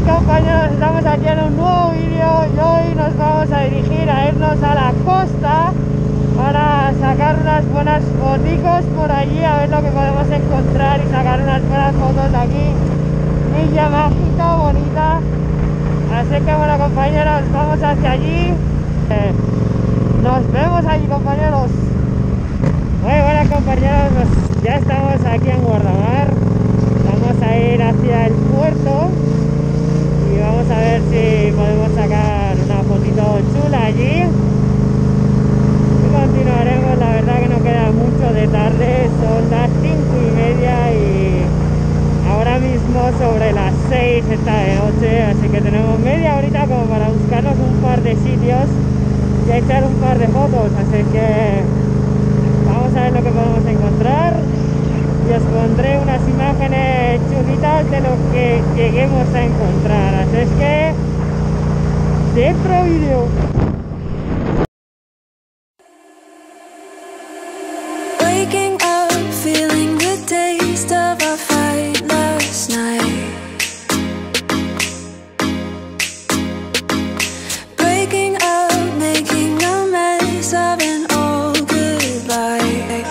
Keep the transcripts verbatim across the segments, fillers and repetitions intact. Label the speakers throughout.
Speaker 1: compañeros, estamos aquí en un nuevo vídeo y hoy nos vamos a dirigir a irnos a la costa para sacar unas buenas foticos por allí, a ver lo que podemos encontrar y sacar unas buenas fotos de aquí. Villa mágica, bonita. Así que bueno, compañeros, vamos hacia allí. Eh, nos vemos allí, compañeros. Muy buenas, compañeros, pues ya estamos aquí en Guardamar. Vamos a ir hacia el puerto y vamos a ver si podemos sacar una fotito chula allí. Y continuaremos, la verdad que no queda mucho de tarde, son las cinco y media y ahora mismo sobre las seis está de noche, así que tenemos media horita como para buscarnos un par de sitios y echar un par de fotos, así que vamos a ver lo que podemos encontrar y os pondré unas imágenes chulitas de lo que lleguemos a encontrar, así es que dentro vídeo.
Speaker 2: Waking up, feeling the taste of our fight last night. Breaking up, making a mess of an old goodbye.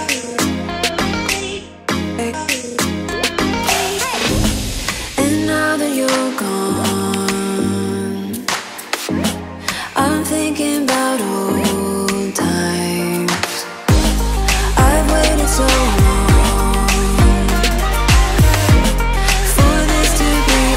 Speaker 2: And now that you're gone, I'm thinking about old times. I've waited so long for this to be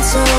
Speaker 2: so